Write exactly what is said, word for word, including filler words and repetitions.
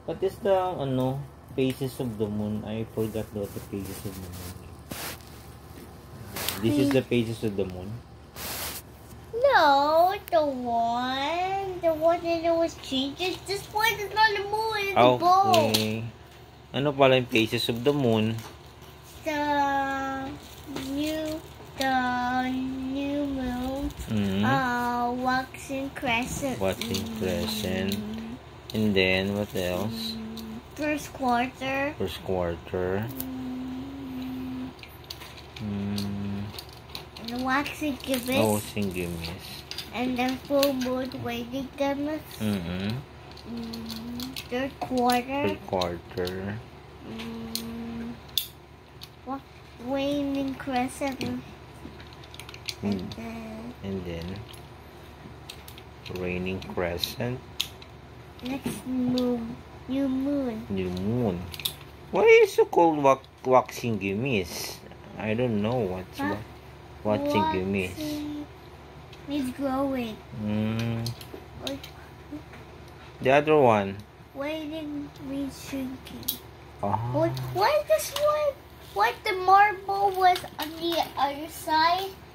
What is the, ano, phases of the moon? I forgot what the phases of the moon. This is the phases of the moon? No, the one. The one that it was changes. This one is not the moon, it's the ball. Okay. Ano pala yung phases of the moon? The new, the new moon. Mm-hmm. Uh, waxing crescent. Waxing crescent. And then, what else? First quarter. First quarter. Mm. Mm. And the waxing gibbous. Oh, singimis. And then full moon waning gibbous. Mm-hmm. Mm. Third quarter. Third quarter. Mm. What? Waning crescent. Mm. And then. And then, raining crescent. Next moon. New moon. New moon. Why is it called wax waxing gimis? I don't know what's Huh? what waxing gimis. Means growing. Mm. Or The other one. waiting means shrinking. Oh. What? Why this one? What the marble was on the other side?